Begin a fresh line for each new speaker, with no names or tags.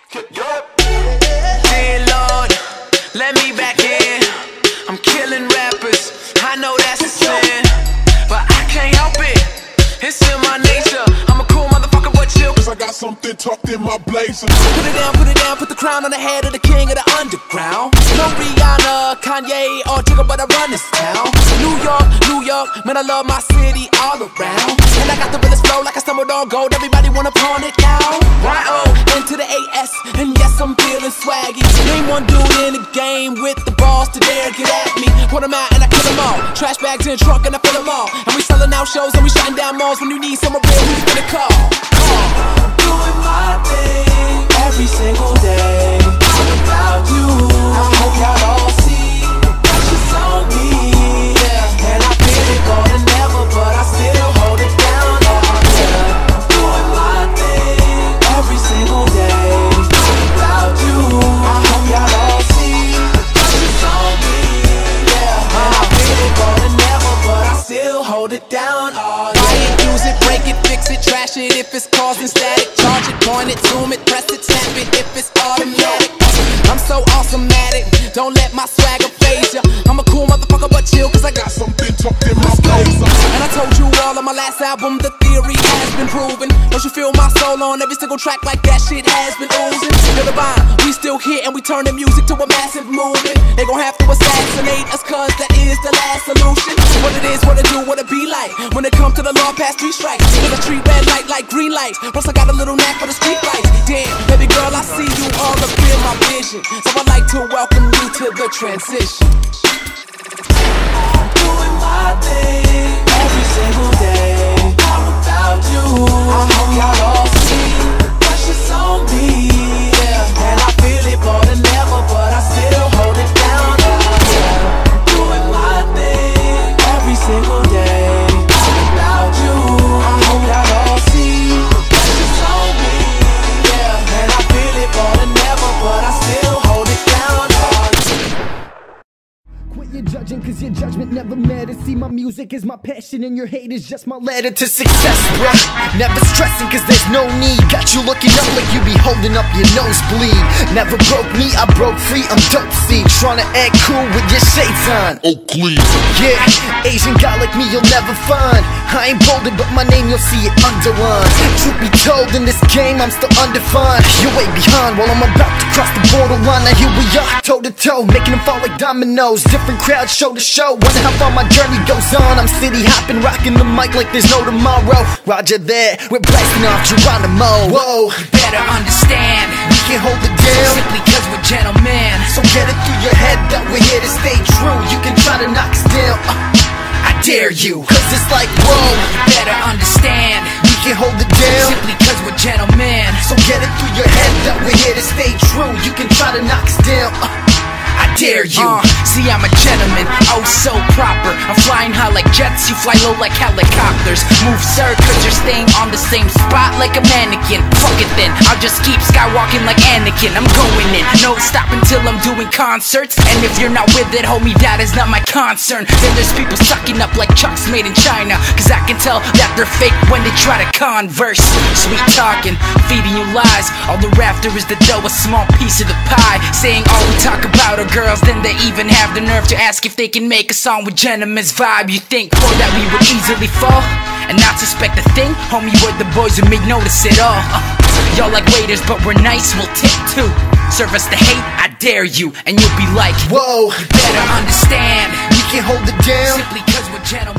Dear Lord, let me back in. I'm killing rappers, I know that's a sin, but I can't help it, it's in my nature. I'm a cool motherfucker, but chill, cause I got something tucked in my blazer. Put it down, put the crown on the head of the king of the underground. No Rihanna, Kanye, or Jigga, but I run this town. New York, man, I love my city all around. And I got the realest flow like I stumbled on gold, everybody wanna pawn it now. Y-O, into the A-S, and yes, I'm feeling swaggy. Name one dude in the game with the balls to dare get at me. Put them out and I kill them all. Trash bags in the trunk and I fill them all. And we selling out shows and we shutting down malls. When you need someone real, who you gonna call? I'm doing my thing every single day. All about you, I hope y'all all see the precious on me, yeah. And I feel it more than ever, but I still hold it down, yeah. I'm doing my thing every single day. All about you, I hope y'all all see the precious on me, yeah. And I feel it more than ever, but I still hold it down, oh yeah. Buy it, use it, break it, fix it, trash it if it's causing static. Charge it, point it, zoom it, press it, snap it if it's automatic. I'm so awesome-matic, don't let my swagger phase ya. I'm a cool motherfucker, but chill, cause I got something tucked in my blazer. And I told you all on my last album, the theory has been proven. Don't you feel my soul on every single track like that shit has been oozing? Feel the vibe, we still here and we turn the music to a massive movement. They gon' have to assassinate us cause that is the last solution. What it is, what it do, what it be like when it comes to the law past 3 strikes. With a street red light like green lights, plus I got a little knack for the street lights. Damn, baby girl, I see you all up in my vision, so I'd like to welcome you to the transition. I'm doing my thing every single day. All about you, I hope y'all all see the precious on me, yeah. And I feel it more than ever, but I still hold it down, yeah. I'm doing my thing every single day. All about you, I hope y'all all see the precious on me, yeah. And I feel it more than ever, but I still hold it down,
Quit your judging cause your judgment never matters. See, my music is my passion and your hate is just my ladder to success, bro. Never stressing cause there's no need. Got you looking up like you be holding up your nosebleed. Never broke me, I broke free, I'm dope seed. Tryna act cool with your shades on. Oakley. Yeah, Asian guy like me you'll never find. I ain't bolded but my name you'll see it underlined. Truth be told in this game I'm still undefined. You're way behind while I'm about to cross the borderline. Now here we are, toe to toe, making them fall like dominoes. Different crowds show to show, wonder how far my journey goes on. I'm city hopping, rocking the mic like there's no tomorrow. Roger that, we're blasting off Geronimo. Whoa,
you better understand,
we can't hold it down
simply cause we're gentlemen.
So get it through your head that we're here to stay true. You can try to knock us down, I dare you. Cause it's like, whoa,
you better understand,
we can't hold it down
simply cause we're gentlemen.
So get it through your head that we're here to stay true. You can try to knock us down, I dare you.
See, I'm a gentleman, oh so proper. I'm flying high like jets, you fly low like helicopters. Move sir, cause you're staying on the same spot like a mannequin. Fuck it then, I'll just keep skywalking like Anakin. I'm going in, no stop until I'm doing concerts. And if you're not with it, homie, that is not my concern. Then there's people sucking up like chucks made in China, cause I can tell that they're fake when they try to converse. Sweet talking, feeding you lies. All they're after is the dough, a small piece of the pie. Saying all we talk about are girls, then they even have the nerve to ask if they can make a song with gentleman's vibe. You think for that we would easily fall and not suspect a thing? Homie, we're the boys who make notice it all. Y'all like waiters, but we're nice, we'll tip too. Serve us the hate, I dare you, and you'll be like,
whoa,
you better understand,
we can't hold it down
simply cause we're gentlemen.